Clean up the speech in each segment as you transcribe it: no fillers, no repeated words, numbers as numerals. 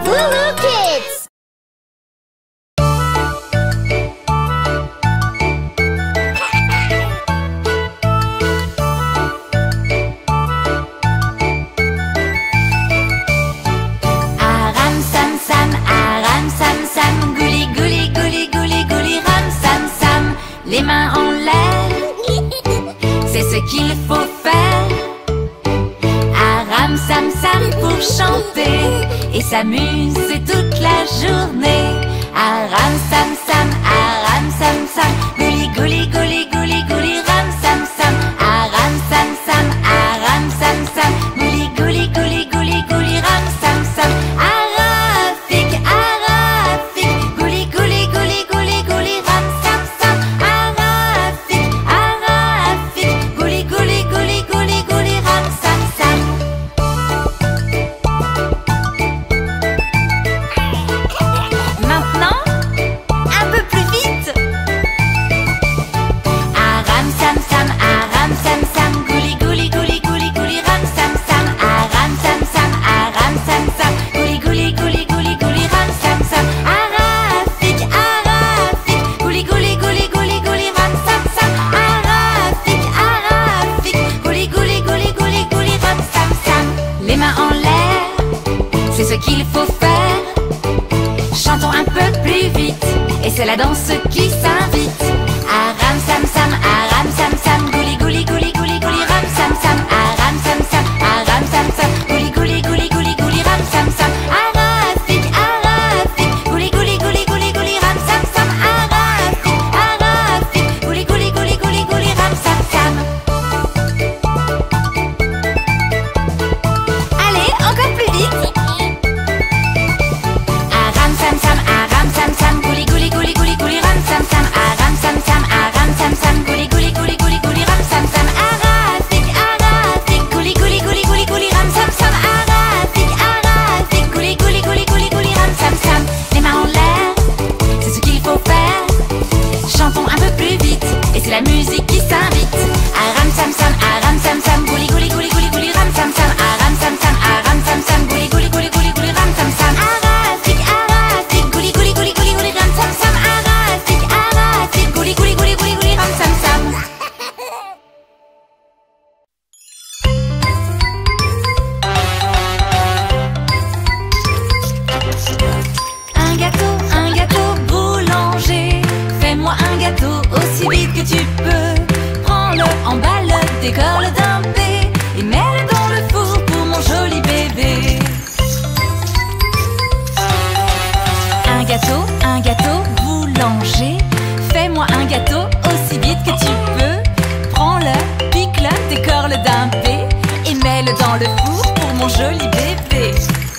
Lulu Kids! Aram sam sam, aram sam sam, gouli gouli gouli gouli gouli ram sam sam. Les mains en l'air, c'est ce qu'il faut faire. Aram sam sam pour chanter et s'amuser toute la journée. Aram sam sam, gouli gouli gouli gouli gouli ram sam sam. Aram sam sam, gouli gouli gouli gouli gouli ram sam sam. Arafik, arafik, gouli gouli gouli gouli gouli ram sam sam. Arafik, arafik, gouli gouli gouli gouli gouli ram sam sam. Maintenant, un peu plus vite. Aram sam sam, gouli gouli gouli gouli gouli ram sam sam. Aram sam sam, gouli gouli gouli gouli gouli ram sam sam. Arafik, arafik, gouli gouli gouli gouli gouli ram sam sam. Arafik, arafik, gouli gouli gouli gouli gouli ram sam sam. Les mains en l'air, c'est ce qu'il faut faire. Chantons un peu plus vite, et c'est la danse qui s'invite. Aram sam sam, gouli gouli gouli gouli gouli ram sam sam. Aram sam sam, gouli gouli gouli gouli gouli ram sam sam. Arafik, arafik, gouli gouli gouli gouli gouli ram sam sam. Arafik, arafik, gouli gouli gouli gouli gouli ram sam sam. Allez, encore plus vite. Aram sam sam, gouli gouli gouli gouli gouli ram sam sam. Aram sam sam, gouli gouli gouli gouli gouli ram sam sam. Arafik, arafik, gouli gouli gouli gouli gouli ram sam sam. Arafik, arafik, gouli gouli gouli gouli gouli ram sam sam. Les mains en l'air, c'est ce qu'il faut faire. Chantons un peu plus vite, et c'est la musique qui s'invite. Aram sam sam, gouli gouli gouli gouli gouli ram sam sam. Aram sam sam, gouli gouli gouli gouli gouli ram sam sam. Arafik, arafik, gouli gouli gouli gouli gouli ram sam sam. Arafik, arafik, gouli gouli gouli gouli gouli ram sam sam. Un gâteau boulanger. Fais-moi un gâteau aussi vite que tu peux. Prends-le, emballe-le, décore-le d'un P et mets-le dans le four pour mon joli bébé. Un gâteau boulanger. Fais-moi un gâteau aussi vite que tu peux. Prends-le, pique-le, décore-le d'un P et mets-le dans le four pour mon joli bébé.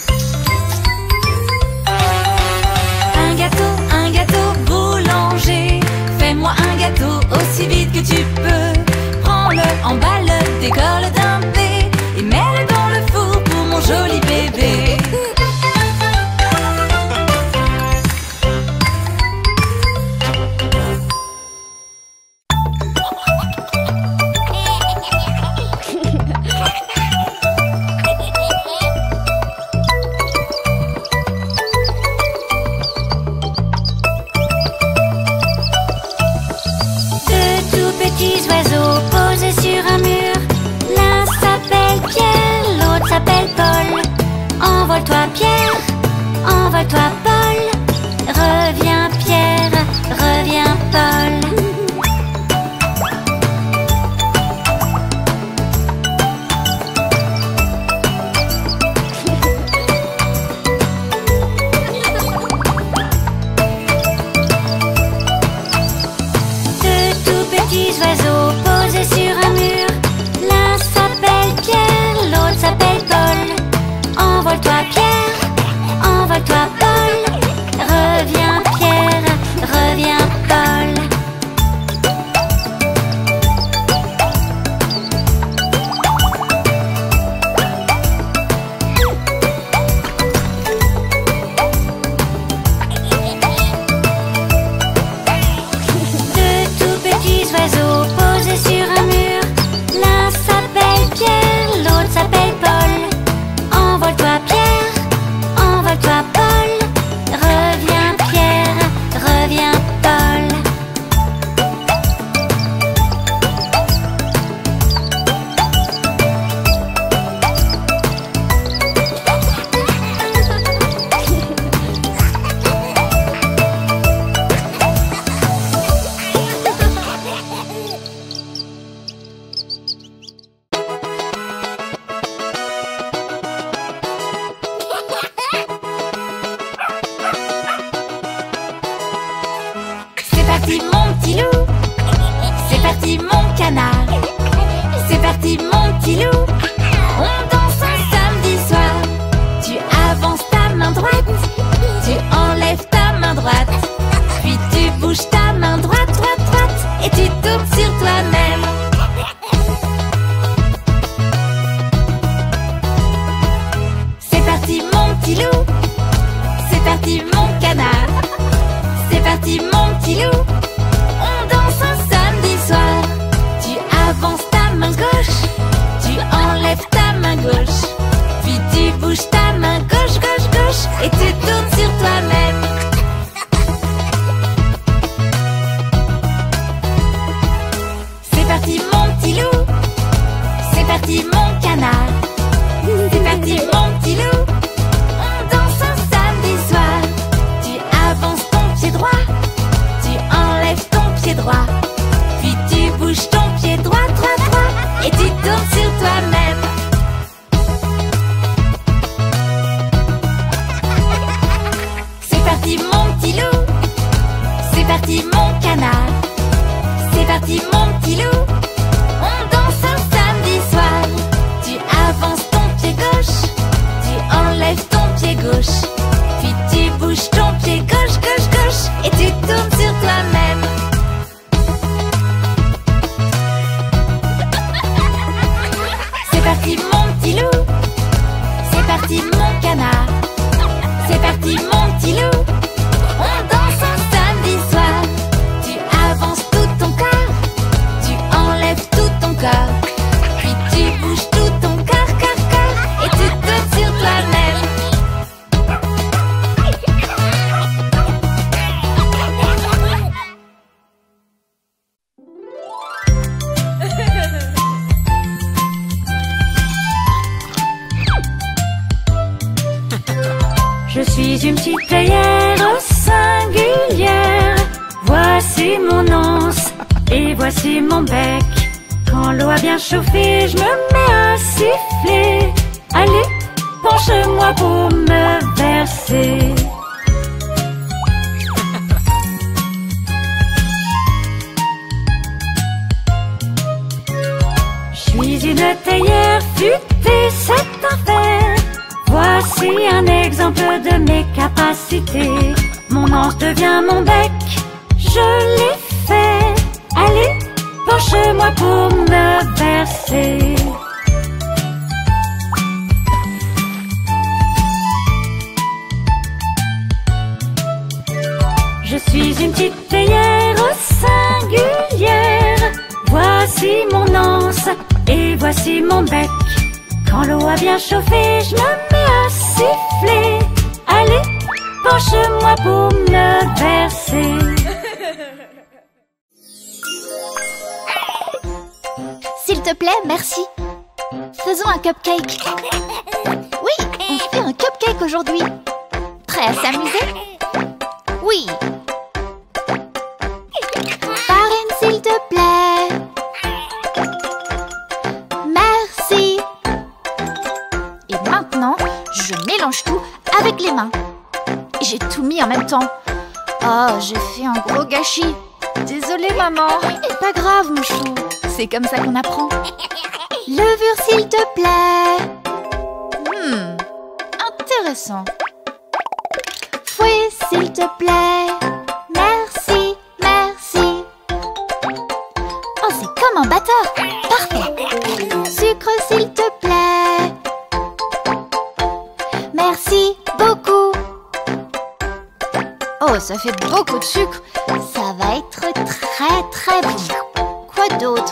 Un gâteau boulanger. Fais-moi un gâteau aussi vite que tu peux. Prends-le, emballe-le, décore-le d'un P et mets-le dans le four pour mon joli bébé. Deux tout petits oiseaux posés sur un mur. L'un s'appelle Pierre, l'autre s'appelle Paul. Envole-toi Pierre, envole-toi Paul. Reviens Pierre, reviens Paul. Deux tout petits oiseaux posés sur un mur. L'un s'appelle Pierre, l'autre s'appelle Paul. Envole-toi Pierre, envole-toi Paul. Reviens Pierre, reviens Paul. Deux tout petits oiseaux posés sur un mur. L'un s'appelle Pierre, l'autre s'appelle Paul. Envole-toi Pierre, parti mon petit loup. C'est parti mon canard. C'est parti mon petit loup. On danse un samedi soir. Tu avances ta main droite, tu enlèves ta main droite, puis tu bouges ta main droite, droite, droite, et tu tournes sur toi-même. C'est parti mon petit loup. C'est parti mon canard. C'est parti mon petit loup. On danse un samedi soir. Tu avances ta main gauche, tu enlèves ta main gauche, puis tu bouges ta main gauche, gauche, gauche, et tu tournes sur toi-même. C'est parti mon petit loup. C'est parti mon canard. C'est parti mon petit loup. On danse un samedi soir. Tu avances ton pied droit, tu enlèves ton pied droit, puis tu bouges ton pied droit, droit, droit, et tu tournes sur toi-même. C'est parti mon petit loup. C'est parti mon canard. C'est parti mon petit loup. On danse un samedi soir. Tu avances ton pied gauche, tu enlèves ton pied gauche, puis tu bouges ton pied gauche, gauche, gauche, et tu tournes sur toi-même. C'est parti mon petit loup. C'est parti mon canard. C'est parti mon petit loup. On danse un samedi soir. Tu avances tout ton corps, tu enlèves tout ton corps, puis tu bouges tout ton corps, corps, corps, et tu tournes sur toi-même. Je suis une petite théière singulière. Voici mon anse et voici mon bec. Quand l'eau a bien chauffé, je me mets à siffler. Allez, penche-moi pour me verser. Je suis une théière futée, c'est un fait. Voici un exemple de mes capacités. Mon anse devient mon bec, je l'ai fait. Allez, penche-moi pour me verser. Je suis une petite théière singulière. Voici mon anse et voici mon bec. Quand l'eau a bien chauffé, je me mets à siffler. Allez, penche-moi pour me verser. S'il te plaît, merci. Faisons un cupcake. Oui, on fait un cupcake aujourd'hui. Prêt à s'amuser? Oui. Farine, s'il te plaît. Merci. Et maintenant, je mélange tout avec les mains. J'ai tout mis en même temps. Oh, j'ai fait un gros gâchis. Désolée, maman. Pas grave, mon chou. C'est comme ça qu'on apprend. Levure, s'il te plaît. Intéressant. Fouet, s'il te plaît. Merci, merci. Oh, c'est comme un batteur. Parfait. Sucre, s'il te plaît. Merci beaucoup. Oh, ça fait beaucoup de sucre. Ça va être très très bon. Quoi d'autre?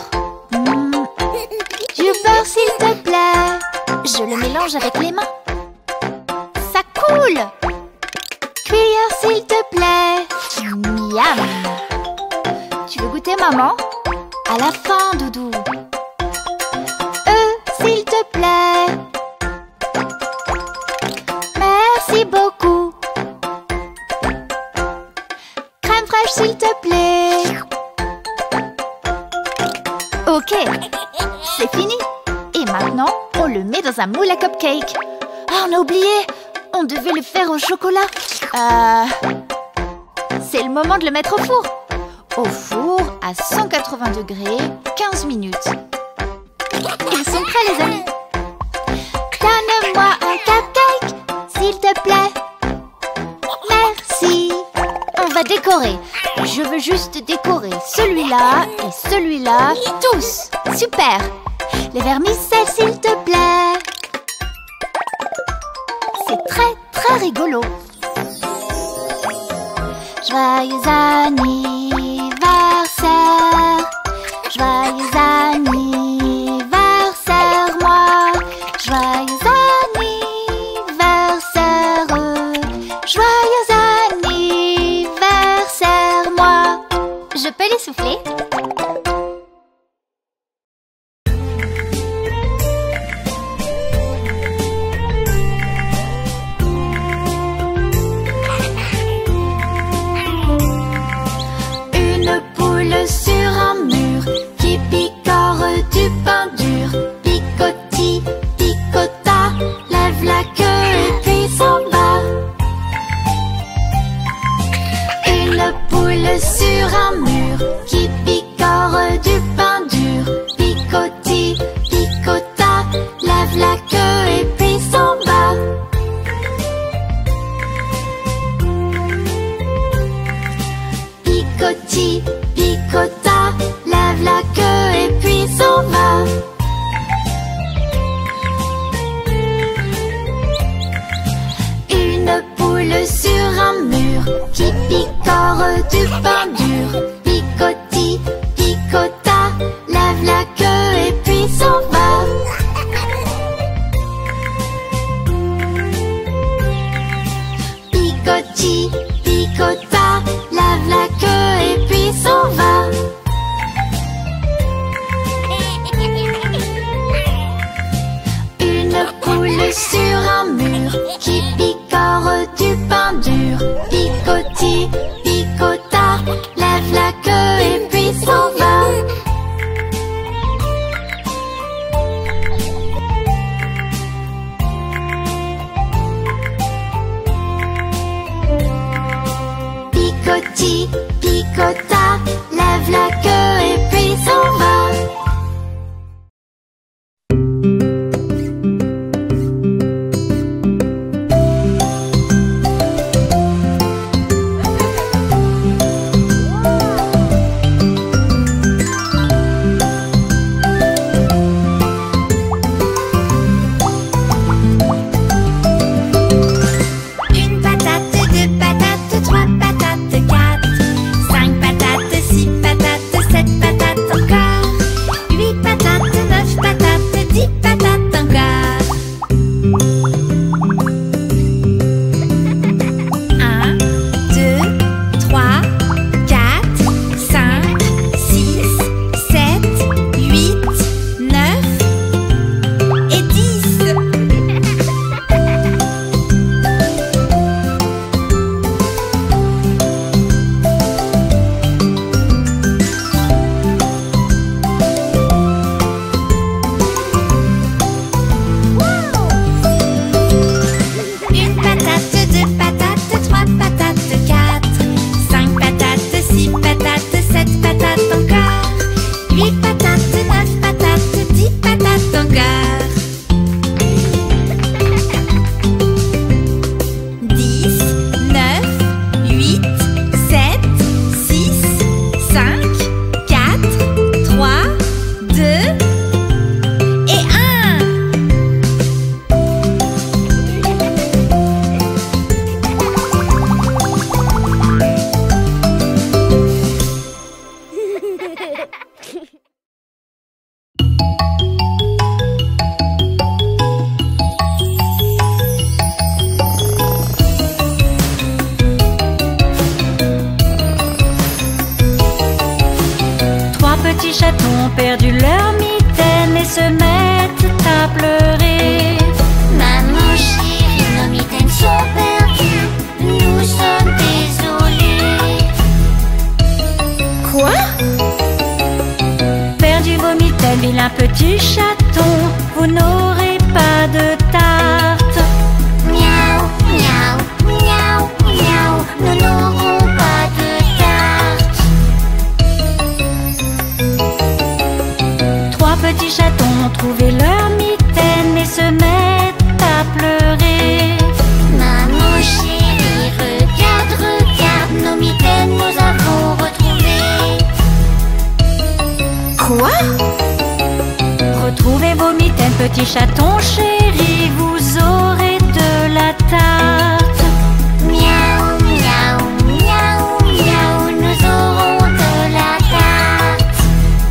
Du beurre, s'il te plaît. Je le mélange avec les mains. Ça coule. Cuillère, s'il te plaît. Miam. Tu veux goûter, maman? À la fin, doudou. S'il te plaît. Merci beaucoup. Crème fraîche, s'il te plaît. Ok, c'est fini. Et maintenant, on le met dans un moule à cupcake. Ah, on a oublié. On devait le faire au chocolat. C'est le moment de le mettre au four. au four à 180 degrés 15 minutes. Ils sont prêts les amis. Donne-moi un cupcake, s'il te plaît. Merci. On va décorer. Je veux juste décorer celui-là et celui-là, tous. Super. Les vermicelles, s'il te plaît. C'est très, très rigolo. Joyeux anniversaire. Joyeux anniversaire, moi. Joyeux anniversaire. Joyeux anniversaire, moi. Je peux les souffler? Une poule sur un mur qui picore du pain dur. Picoti, picota, lève la queue et puis s'en va. Une poule sur un mur qui picore du pain dur. Picoti, picota, lève la queue et puis s'en va. Picoti, picota, lève la queue et puis s'en va. Une poule sur un mur qui picore du pain dur. Picoti, picota, lève la queue et puis s'en va. Picoti, picota, lève la queue et puis s'en va. Une poule sur un mur qui picore du pain dur. Picoti, picota, lève la queue et puis s'en va. Picoti, picota, lève la queue et puis s'en va. Une patate, deux patates, trois patates, quatre, cinq patates, six patates, sept patates encore, huit patates, neuf patates, 10 patates encore. 1, 2, 3, 4, 5, 6, 7, 8, 9 et 10. Une patate, deux patates, trois patates, quatre, cinq patates, six patates, sept patates encore, huit patates, neuf patates, 10 patates encore. 10, 9, 8, 7, 6, 5, 4, 3, 2 et 1. Trois petits chatons ont perdu leur mitaine et se mettent à pleurer. Maman chérie, nos mitaines sont perdues, nous sommes désolés. Quoi? Perdu vos mitaines, vilain petit chaton, vous n'aurez pas de tarte. Miaou, miaou, miaou, miaou, nous n'aurons pas de tarte. petits chatons chéris, vous aurez de la tarte. Miaou, miaou, miaou, miaou, nous aurons de la tarte.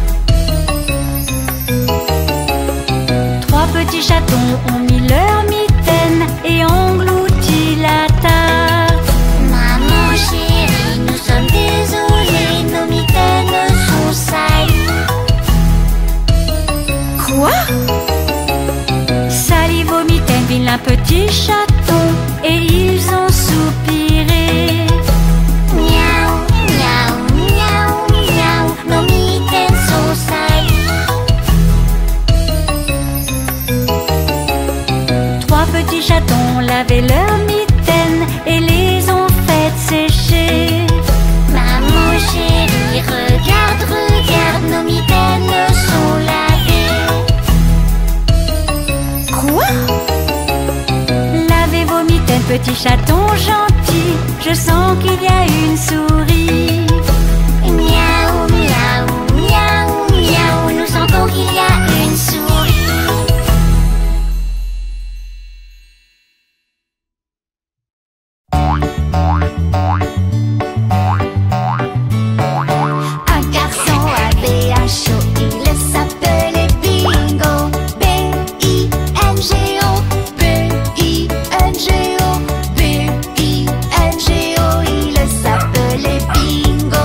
Trois petits chatons ont mis leur mitaine et englouti la tarte. Maman chérie, nous sommes désolés, nos mitaines sont salies. Quoi? Sali vos mitaines, vilain petit chaton, et ils ont soupiré. Miaou, miaou, miaou, miaou, nos mitaines sont salies. Trois petits chatons lavaient leurs mitaines et les ont faites sécher. Maman chérie, regarde, regarde, nos mitaines sont lavées. Quoi? Lavez vos mitaines, petits chatons gentils, je sens qu'il y a une souris. Miaou, miaou, miaou, miaou, nous sentons qu'il y a une souris. Un garçon avait un chat, il s'appelait Bingo. B-I-N-G-O, B-I-N-G-O, B-I-N-G-O, il s'appelait Bingo.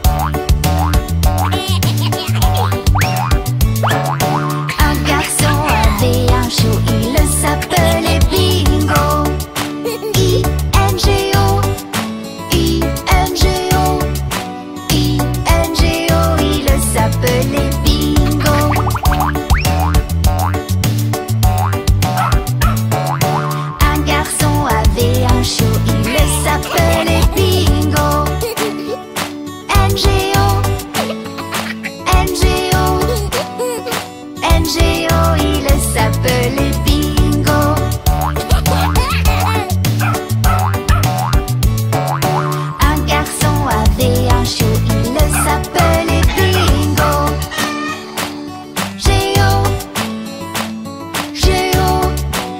Un garçon avait un chat, il s'appelait Bingo. I-N-G-O, I-N-G-O, I-N-G-O, il s'appelait Bingo. Un garçon avait un chat, il s'appelait Bingo. N-G-O, N-G-O, N-G-O, il s'appelait Bingo. Un garçon avait un chat, il s'appelait Bingo. Géo, Géo,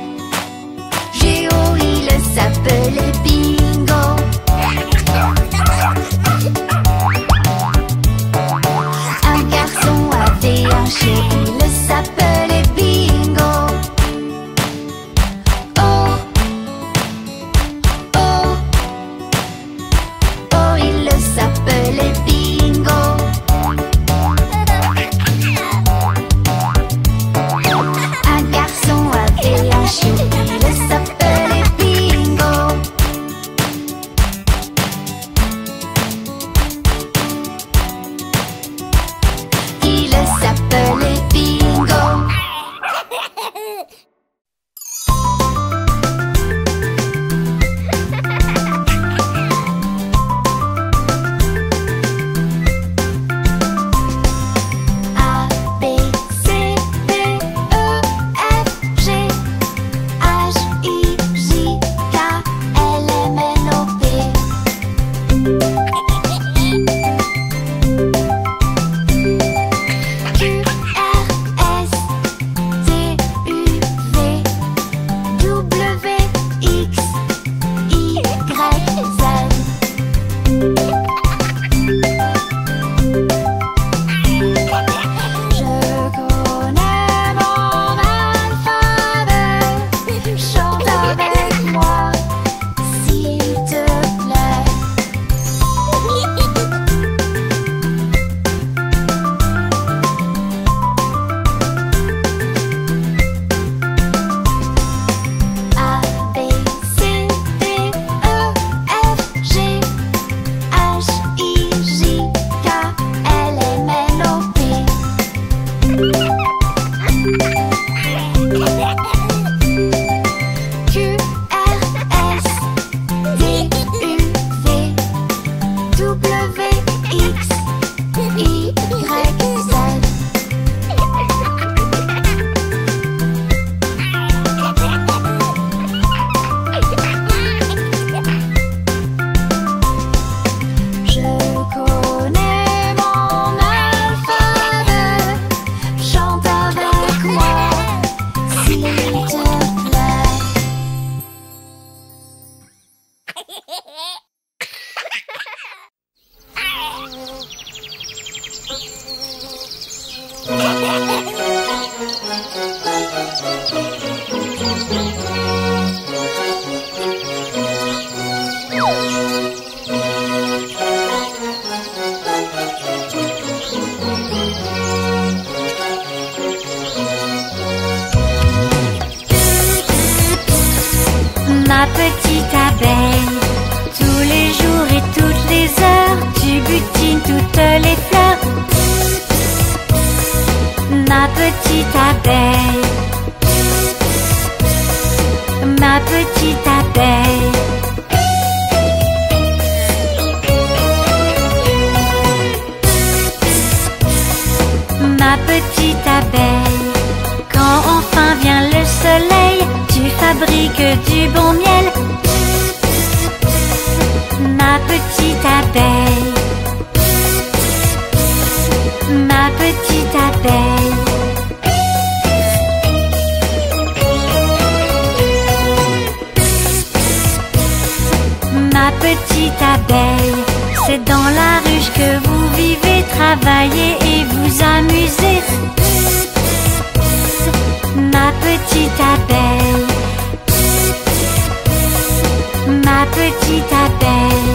Géo, il s'appelait Bingo. Un garçon avait un chat, il s'appelait Bingo. Oh, oh, oh, il s'appelait Bingo. Un garçon avait un chat, il s'appelait Bingo. petite abeille, tous les jours et toutes les heures, tu butines toutes les fleurs. Ma petite abeille, ma petite abeille. Ma petite abeille, quand enfin vient le soleil, tu fabriques du bon miel. Ma petite abeille, ma petite abeille. Ma petite abeille, c'est dans la ruche que vous vivez, travaillez et vous amusez. Ma petite abeille, ma petite abeille.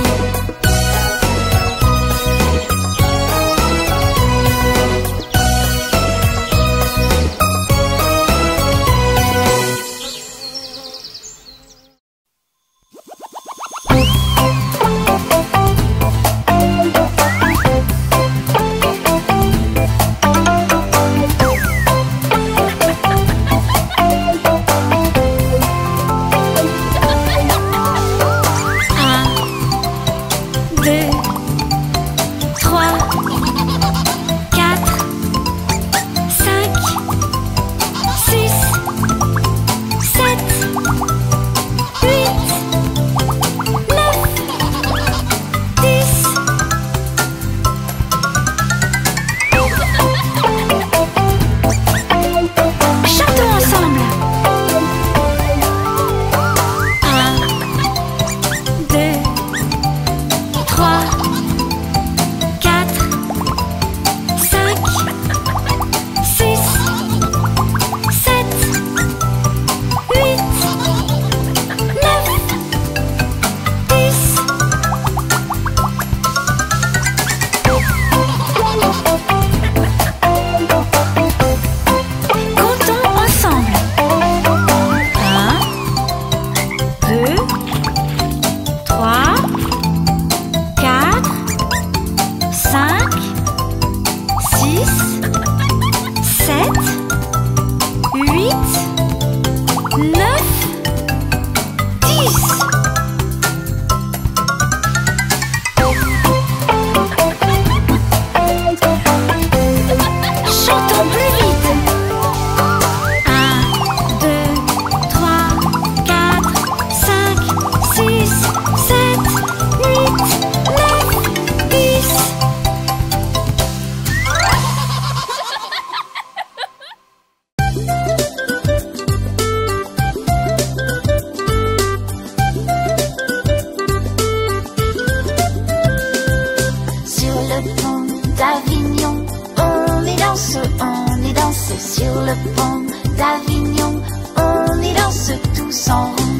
Sur le pont d'Avignon, on y danse tous en rond.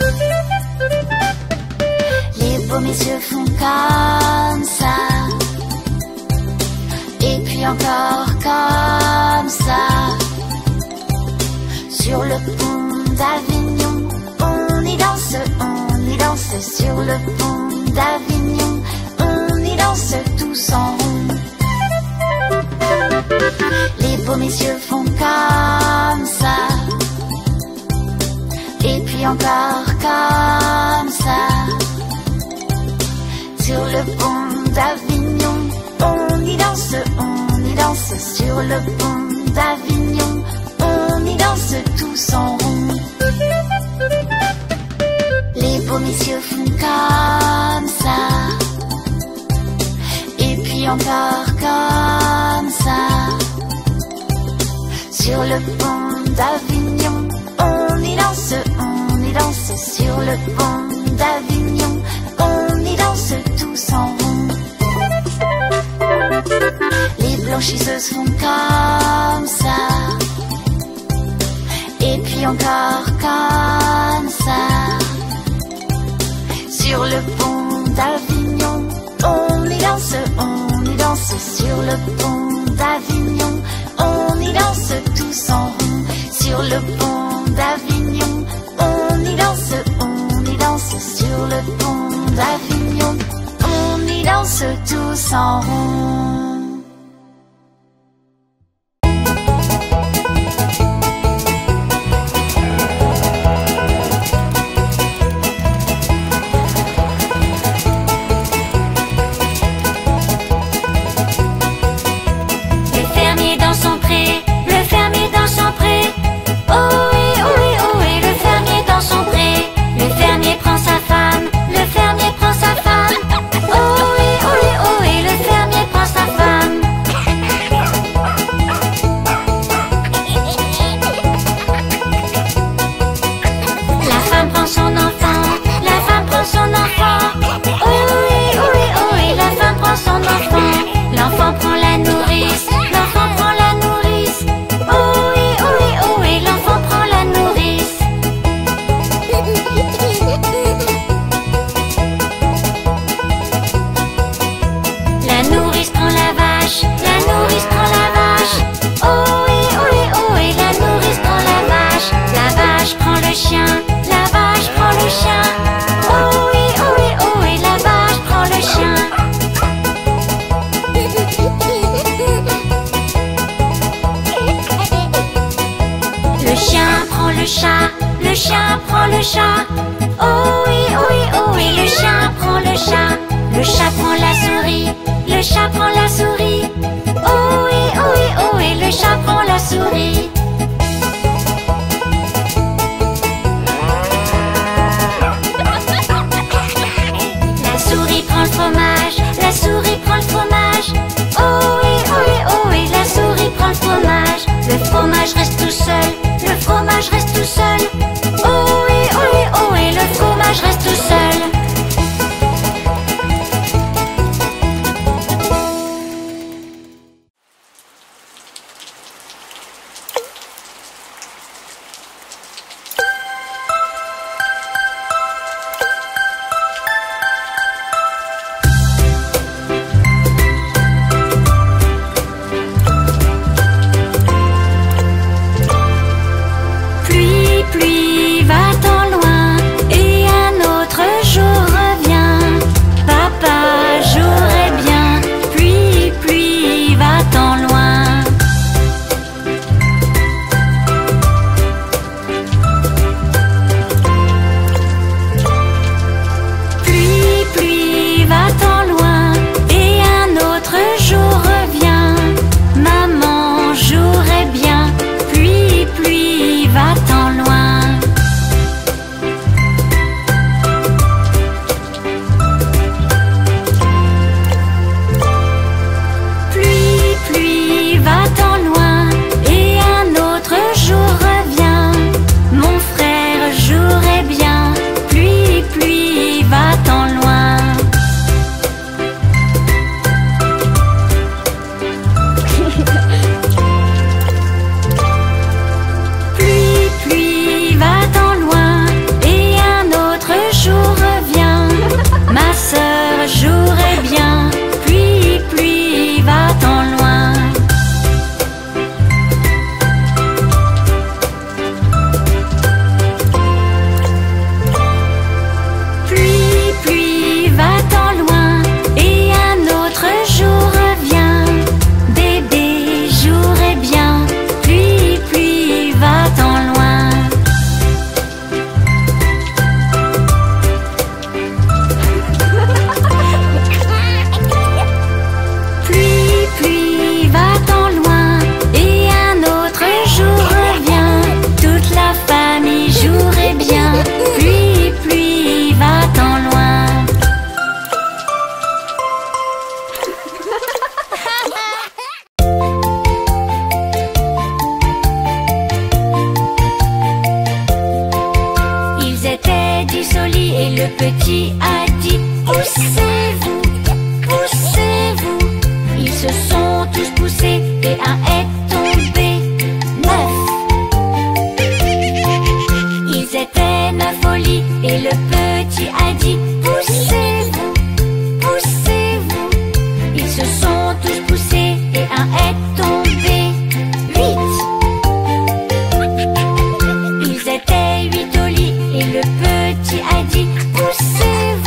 Les beaux messieurs font comme ça, et puis encore comme ça. Sur le pont d'Avignon, on y danse sur le pont d'Avignon, on y danse tous en rond. Les beaux messieurs font comme ça, et puis encore comme ça. Sur le pont d'Avignon, on y danse sur le pont d'Avignon, on y danse tous en rond. Les beaux messieurs font comme ça, et puis encore comme ça. Sur le pont d'Avignon, on y danse sur le pont d'Avignon, on y danse tous en rond. Les blanchisseuses font comme ça, et puis encore comme ça. Sur le pont d'Avignon, on y danse sur le pont d'Avignon, on y danse tous en rond. Sur le pont d'Avignon, on y danse pont d'Avignon, on y danse tous en rond. Le chien prend le chat. Oh oui, oh oui, oh oui, le chien prend le chat. Le chat prend la souris. Le chat prend la souris. Oh oui, oh oui, oh oui, le chat prend la souris. La souris prend le fromage. La souris prend le fromage. Oh oui, oh oui, oh oui, la souris prend le fromage. Le fromage reste tout seul. Le fromage reste tout seul. Oh oui, oh oui, oh oui, le fromage reste tout seul. Pluie, va-t'en loin, et un autre jour revient. Papa jouerait bien. Pluie, va-t'en loin. Pluie, va-t'en loin, et un autre jour revient. Maman jouerait bien. Pluie, va-t'en loin. Pluie, va-t'en loin, et un autre jour revient. Mon frère jouerait bien. Pluie, va-t'en loin. Pluie, va-t'en loin, et un autre jour revient. Ma sœur jouerait bien. Pluie, va-t'en loin. Pluie, va-t'en loin, et un autre jour revient. Bébé jouerait bien. Pluie, va-t'en loin. Pluie, va-t'en loin, et un autre jour revient. Toute la famille jouerait bien. Pluie, va-t'en loin. Ils étaient 10 au lit et le petit a dit: poussez-vous, poussez-vous. Ils se sont tous poussés et un est tombé. 9. Ils étaient 9 au lit et le petit a dit: poussez-vous, poussez-vous. Ils se sont tous poussés et un est tombé. 8. Ils étaient 8 au lit et le petit a dit: poussez-vous.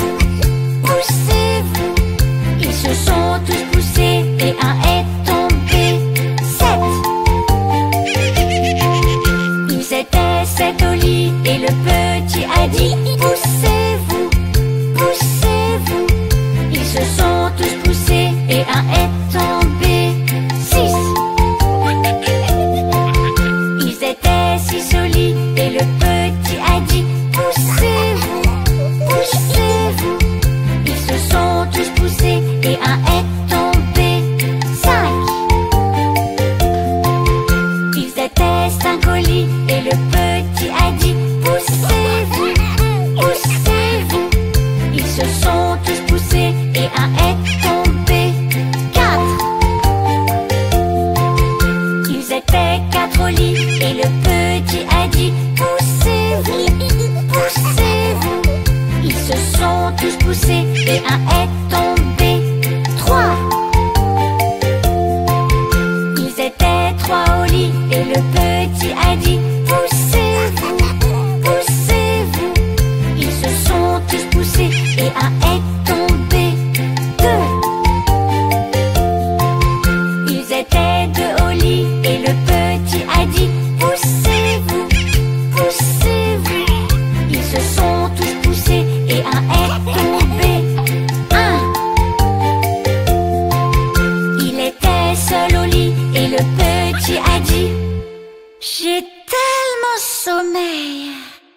se sont tous poussés et un est tombé. 3. Ils étaient 3 au lit et le petit a dit poussez-vous, poussez-vous. Ils se sont tous poussés et un est tombé. 2. Ils étaient 2 au lit et le petit a dit poussez-vous, poussez-vous. Ils se sont tous poussés et un est tombé. 1. Il était seul au lit et le petit a dit j'ai tellement sommeil.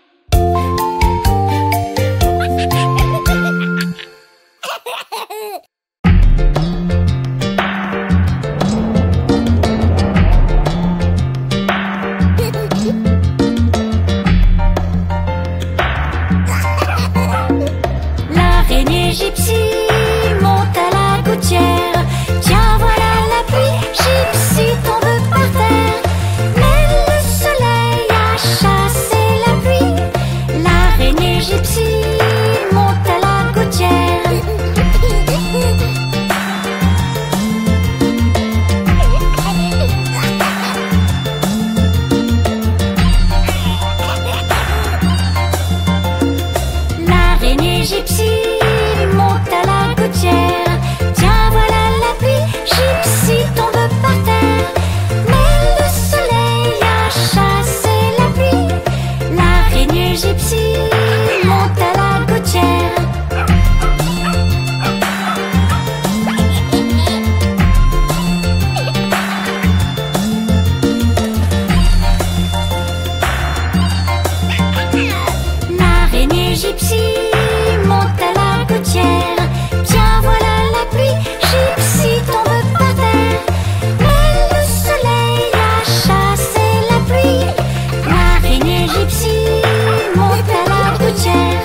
L'araignée gypsy monte à la gouttière. Tiens, voilà la pluie, Gypsy tombe par terre. Mais le soleil a chassé la pluie. L'araignée gypsy monte à la gouttière. L'araignée gypsy monte à la gouttière. Tiens, voilà la pluie, Gypsy tombe par terre. Mais le soleil a chassé la pluie. L'araignée gypsy monte à la gouttière. L'araignée gypsy monte à la gouttière. Tiens, voilà la pluie, Gypsy tombe par terre. Mais le soleil a chassé la pluie. L'araignée gypsy monte à la gouttière.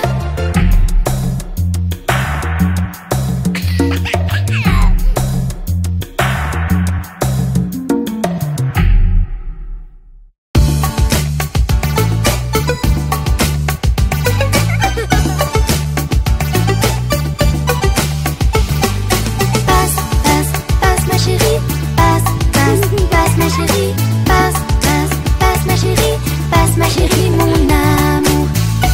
Passe, passe, passe ma chérie. Passe, passe, passe ma chérie. Passe, passe, passe ma chérie. Passe ma chérie, mon amour.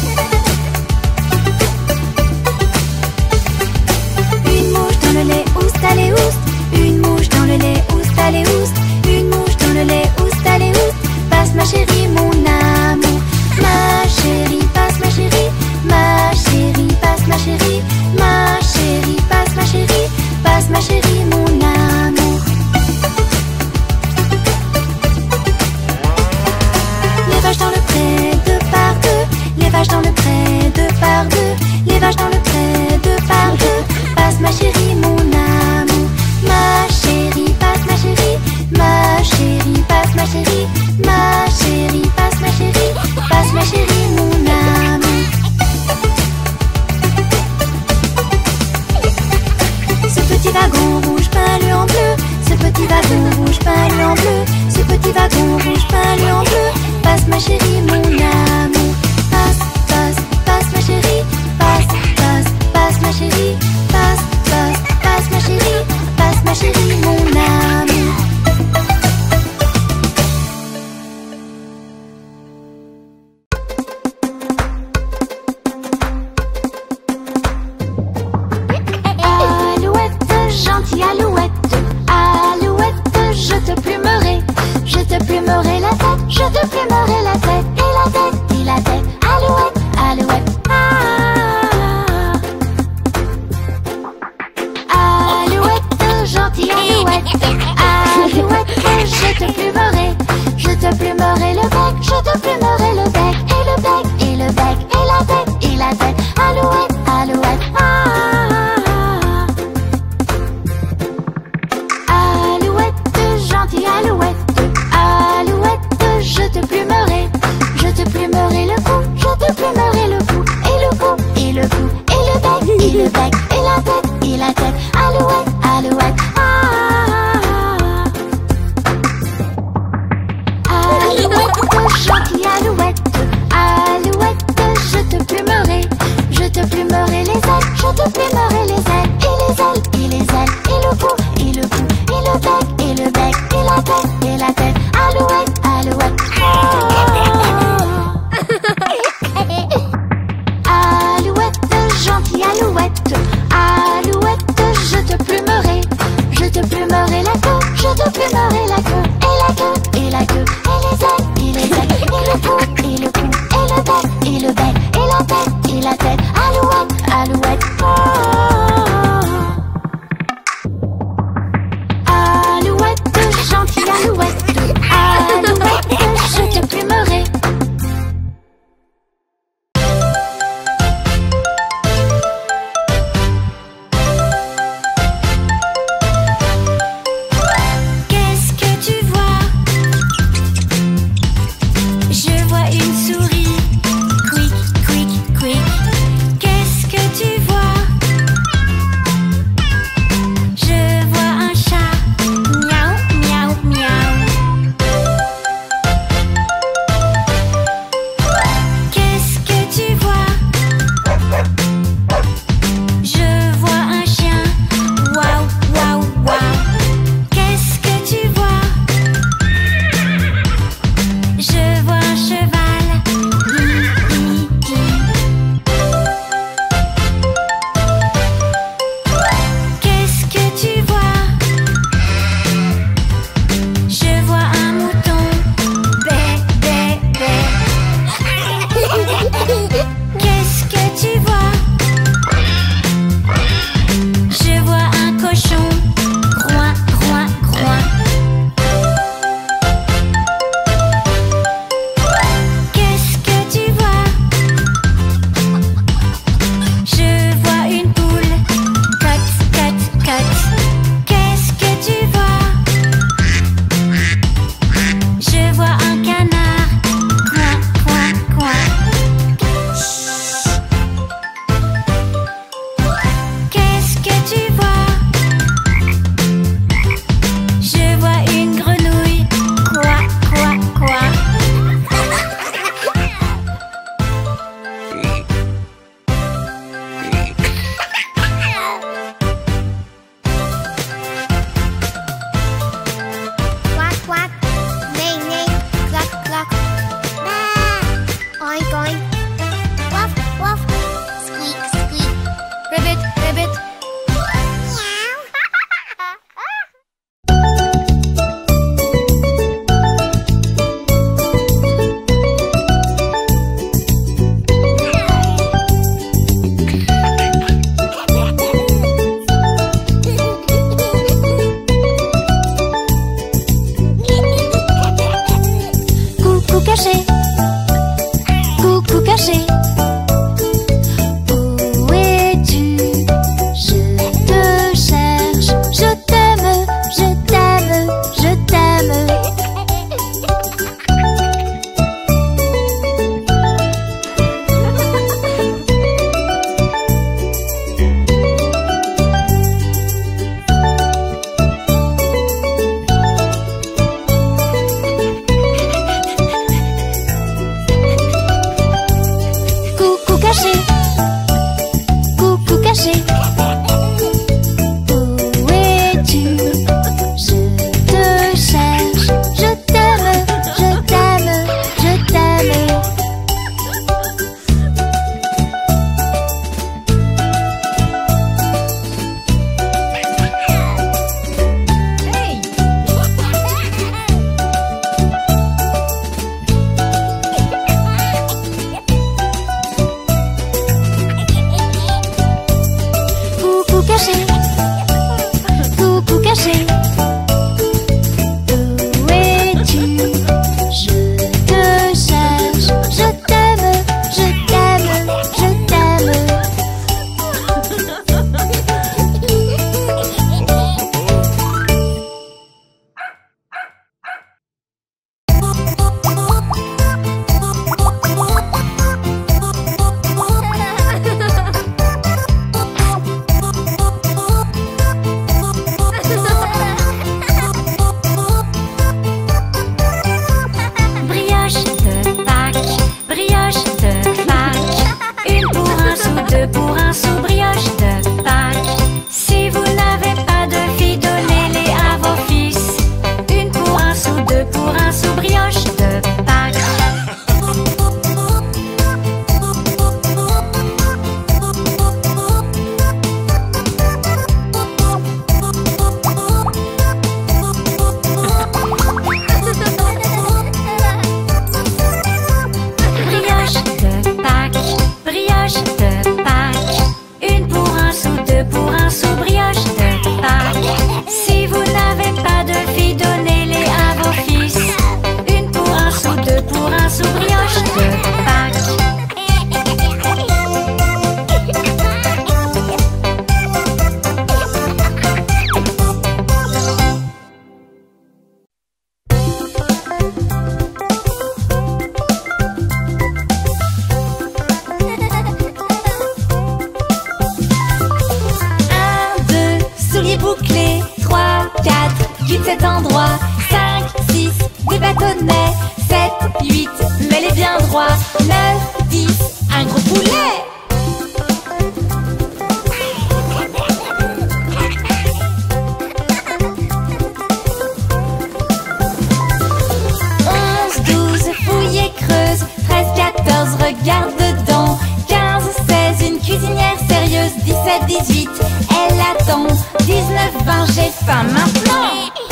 Une mouche dans le lait, oust, allez, oust. Une mouche dans le lait, oust, allez, oust. Une mouche dans le lait, oust, allez, oust. Passe ma chérie, mon amour. Ma chérie, passe ma chérie. Ma chérie, passe ma chérie. Ma chérie, passe ma chérie. Passe ma chérie, mon amour. Les vaches dans le pré, 2 par 2. Les vaches dans le pré, 2 par 2. Les vaches dans le pré, 2 par 2. Passe ma chérie, mon amour. Ma chérie, passe ma chérie. Ma chérie, passe ma chérie. Ma chérie, passe ma chérie. Passe ma chérie, mon amour. Ce petit wagon rouge peint en bleu. Ce petit wagon rouge peint en bleu. Ce petit wagon rouge peint en bleu. Passe ma chérie, mon amour. Passe, passe, passe ma chérie. Passe, passe, passe ma chérie. Passe, passe, passe ma chérie. Passe ma chérie, mon amour. Alouette, gentille alouette. Alouette, je te plumerai. Je te plumerai la tête. Je te plumerai la tête. Et la tête, et la tête. Alouette, alouette. Alouette, gentille alouette. Alouette, je te plumerai. Je te plumerai le bec. Je te plumerai le bec. Et le bec, et le bec. Et la tête, et la tête. Alouette, alouette. Alouette, gentille alouette. Alouette, je te plumerai. Je te plumerai le cou. Je te plumerai le cou. Et le cou, et le cou. Et le bec, et le bec. Et la tête, et la tête. Alouette, alouette. Alouette, gentille alouette. Alouette, je te plumerai. Je te plumerai plumerai les ailes, je te plumerai les ailes. Et les ailes, et les ailes, et le cou, et le cou, et le bec, et le bec, et la tête, et la tête. Alouette, alouette. Alouette, gentille alouette. Alouette, je te plumerai. Je te plumerai la queue, je te plumerai la queue. Et la queue, et la queue, et les ailes, et les ailes, et le cou, et le cou, et le bec, et le bec, et la tête, et la tête. Alouette, alouette. Alouette, gentille alouette. Alouette, je te plumerai. Qu'est-ce que tu vois? Je vois une souris. Quick, quick, quick. Qu'est-ce que tu vois? Je vois un chat. Miaou, miaou, miaou. Qu'est-ce que tu vois? Je vois un chien. Waouh, waouh, waouh. Qu'est-ce que tu vois? Je vois un cheval. Hi, hi, hi. Qu'est-ce que tu vois? Je vois un mouton. Bé, bé, bé. Qu'est-ce que tu vois? Je vois un cochon. Groin, groin, groin. Qu'est-ce que tu vois? Je vois une poule. Cote, cote, cote. Qu'est-ce que tu vois? Je vois un canard. Coin, coin, coin. Qu'est-ce que tu vois? Je vois une grenouille. Quoi, quoi, quoi. Quack, quack. Neigh, neigh. Cluck, cluck. Oink, oink. Woof, woof. Squeak, squeak. Ribbit, ribbit. Coucou caché. Coucou caché. Où es-tu? Je te cherche. Je t'aime, je t'aime, je t'aime. Coucou caché. Coucou caché. Où es-tu? Je te cherche. Je t'aime, je t'aime, je t'aime. Coucou caché. Coucou caché. Où es-tu? Je te cherche. Je t'aime, je t'aime, je t'aime. cet endroit. 5, 6, des bâtonnets. 7, 8, mais les bien droits. 9, 10, un gros poulet. 11, 12, fouille et creuse. 13, 14, regarde dedans. 15, 16, une cuisinière sérieuse. 17, 18, elle attend. 19, 20, j'ai faim maintenant.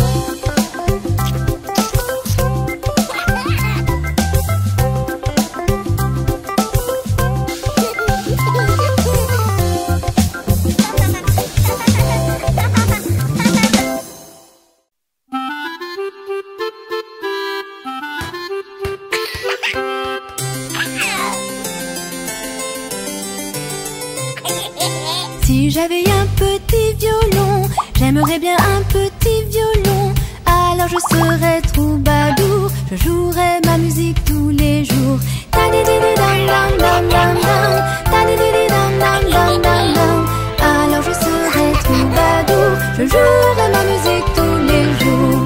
Si j'avais un petit violon, j'aimerais bien un petit violon. Alors je serais troubadour, je jouerais ma musique tous les jours. Ta-di-di-di-dam-dam-dam-dam-dam, ta-di-di-di-dam-dam-dam-dam-dam. Alors je serais troubadour, je jouerais ma musique tous les jours.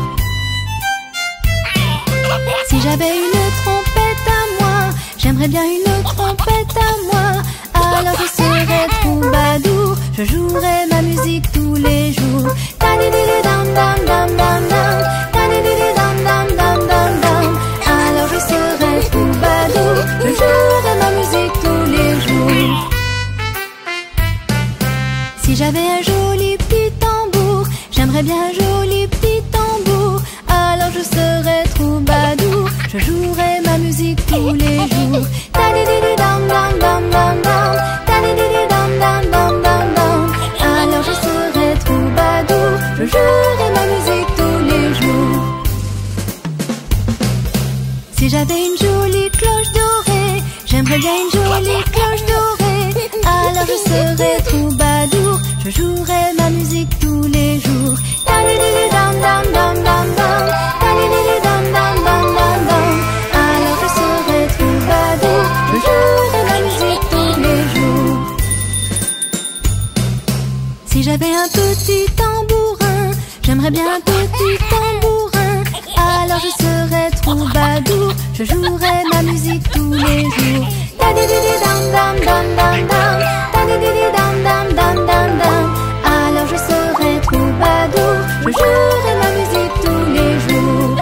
Si j'avais une trompette à moi, j'aimerais bien une trompette à moi. Alors je serais troubadour, je jouerai ma musique tous les jours. Ta-di-di-di-dam-dam-dam-dam-dam, ta-di-di-di-dam-dam-dam-dam-dam. Alors je serai troubadour, je jouerai ma musique tous les jours. Si j'avais un joli petit tambour, j'aimerais bien un joli petit tambour. Alors je serai troubadour, je jouerai ma musique tous les jours. Ta-di-di-di-dam-dam-dam-dam-dam, ta-di-di-di-dam-dam-dam-dam-dam. Alors je serai troubadour, je jouerai ma musique tous les jours. Si j'avais une jolie cloche dorée, j'aimerais bien une jolie cloche dorée. Alors je serai troubadour, je jouerai ma musique tous les jours. Ta-di-di-di-dam-dam-dam-dam-dam, ta-di-di-di-dam-dam-dam-dam-dam. Alors je serai troubadour, je jouerai ma musique tous les jours. Si j'avais un petit tambourin, j'aimerais bien un petit tambourin. Alors je serai troubadour, je jouerai ma musique tous les jours. Ta-di-di-di-dam-dam-dam-dam-dam, ta-di-di-di-dam-dam-dam-dam-dam. Alors je serai troubadour, je jouerai ma musique tous les jours.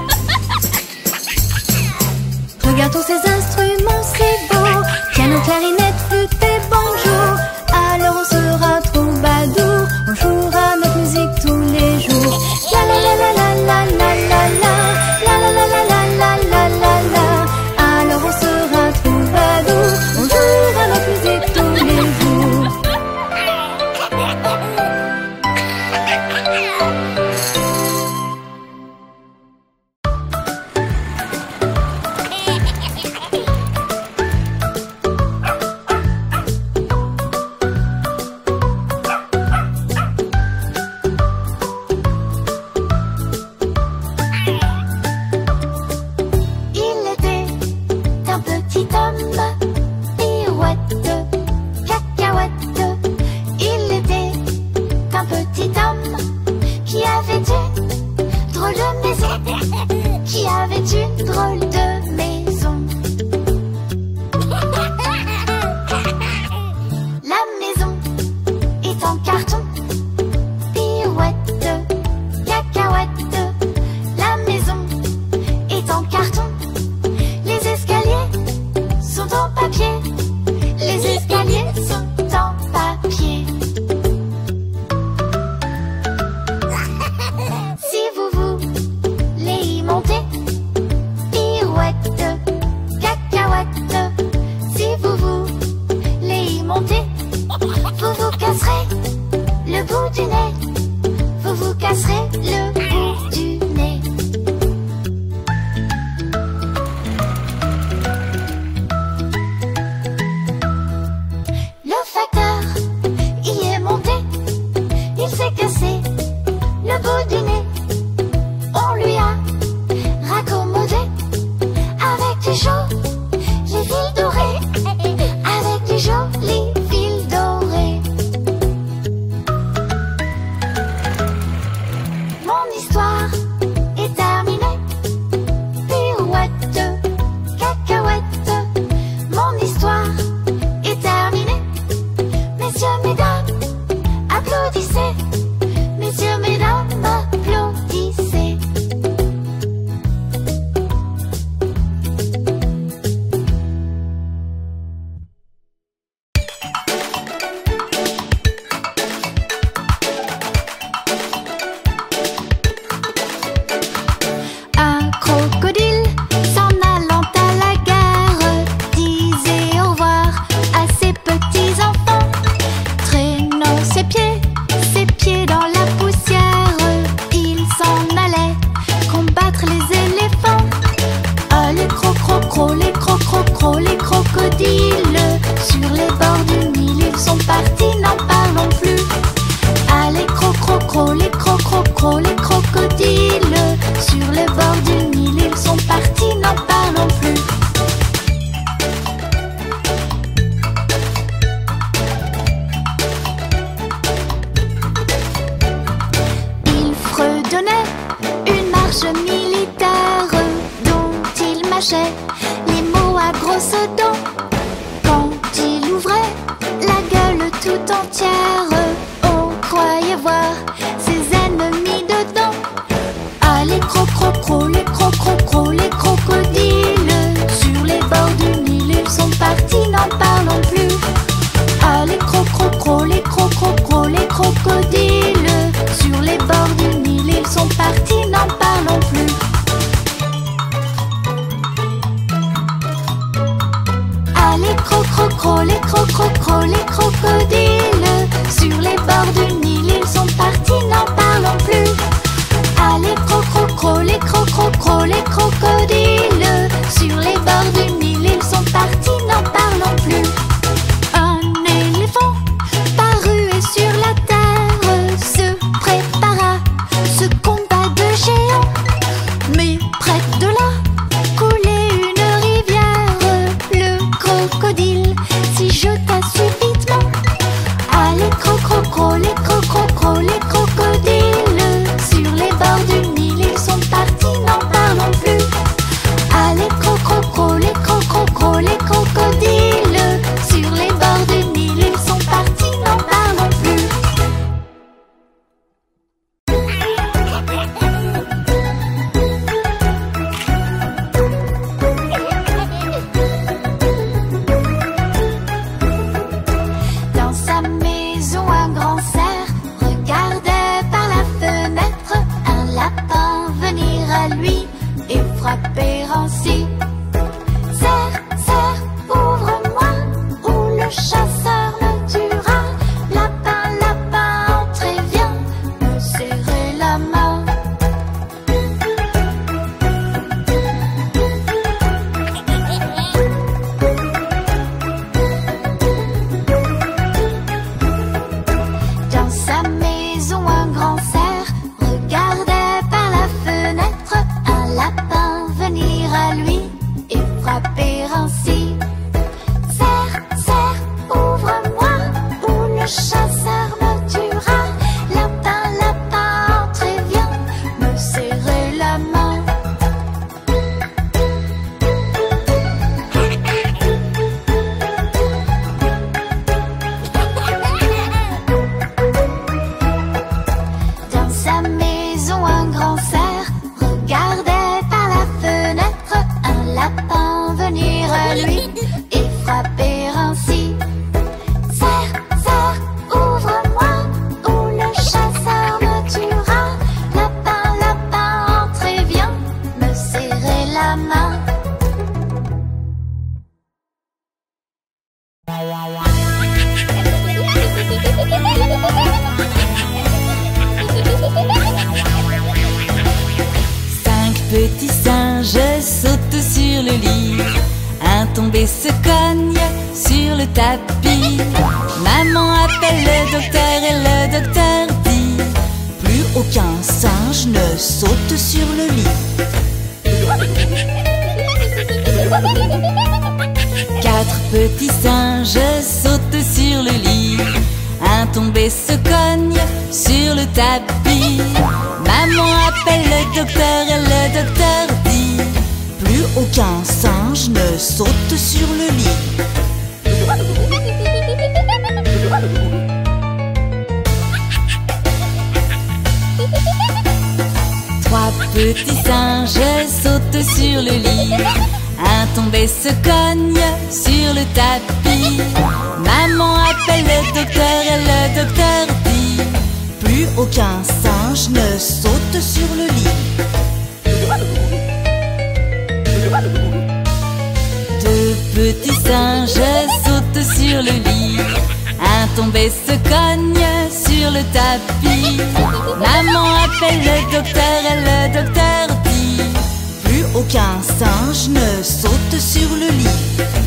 Regarde tous ces instruments, c'est beau. Piano, clarinette, flûte et banjo. Alors on sera troubadour, on jouera notre musique tous les jours. La la la la la la la la la, la la la la la la la la la. Alors on sera troubadour, on jouera notre musique tous les jours. cachait les mots à grosses dents. Quand il ouvrait la gueule tout entière, on croyait voir ses ennemis dedans. Ah, les crocrocros, les crocrocros, les crocodiles, sur les bords du Nil ils sont partis, n'en parlons plus. Ah, les crocrocros, les crocrocros, les crocodiles, sur les bords du Nil ils sont partis, n'en parlons plus. Ah, les crocrocros, les crocrocros, les crocodiles, sur les bords du Nil ils sont partis, n'en parlons plus. Ah, les crocrocros, les crocrocros, les crocodiles, sur les bords du Nil ils sont partis, n'en parlons plus. Un éléphant parut et sur la terre se prépara ce combat de géants. Mais près de là coulait une rivière, le crocodile s'y jeta subitement. Ah, les crocrocros, les crocrocros, les crocodiles, sur les bords du Nil ils sont partis, n'en parlons plus. Ah, les crocrocros, les crocrocros, les crocodiles, sur les bords du Nil ils sont partis, n'en parlons plus. Dans sa maison, un grand cerf regardait par la fenêtre un lapin venir à lui et frapper ainsi. Cerf, cerf, ouvre-moi, ou le chasseur me tuera. Lapin, lapin, entrez, viens me serrer la main. Dans sa maison, un grand cerf regardait par la fenêtre un lapin venir à lui et frapper ainsi. Cerf, cerf, ouvre-moi, ou le chasseur me tuera. Lapin, lapin, entrez, viens me serrer la main. Dans sa maison, un grand cerf regardait par la fenêtre un lapin venir à lui et frapper ainsi. Cerf, cerf, ouvre-moi, ou le chasseur me tuera. Lapin, lapin, entrez, viens me serrer la main. Cinq petits singes sautent sur le lit. Un tombé se cogne sur le tapis. Maman appelle le docteur et le docteur dit: plus aucun singe ne saute sur le lit. Quatre petits singes sautent sur le lit. Un tombé se cogne sur le tapis. Maman appelle le docteur et le docteur dit: plus aucun singe ne saute sur le lit. Trois petits singes sautent sur le lit. Un tombé se cogne sur le tapis. Maman appelle le docteur et le docteur dit: plus aucun singe ne saute sur le lit. Deux petits singes sautent sur le lit. Un tombé se cogne sur le tapis. Maman appelle le docteur et le docteur dit: plus aucun singe ne saute sur le lit.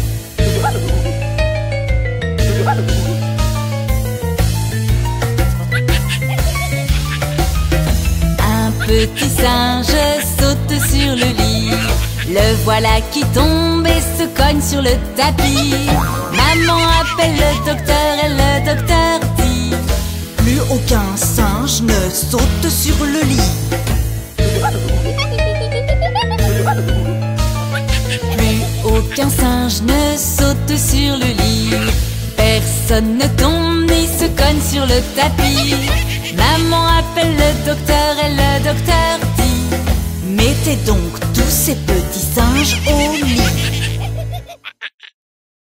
Un petit singe saute sur le lit. Le voilà qui tombe et se cogne sur le tapis. Maman appelle le docteur et le docteur dit: plus aucun singe ne saute sur le lit. personne ne tombe ni se cogne sur le tapis. Maman appelle le docteur et le docteur dit: mettez donc tous ces petits singes